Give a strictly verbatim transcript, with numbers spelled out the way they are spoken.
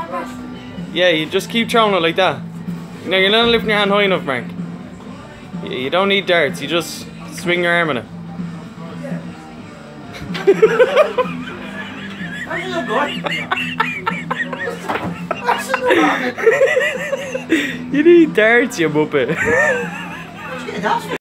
Yeah, you just keep throwing it like that. No, you're not lifting your hand high enough, Mark. You don't need darts, you just swing your arm in it. You need darts, you muppet.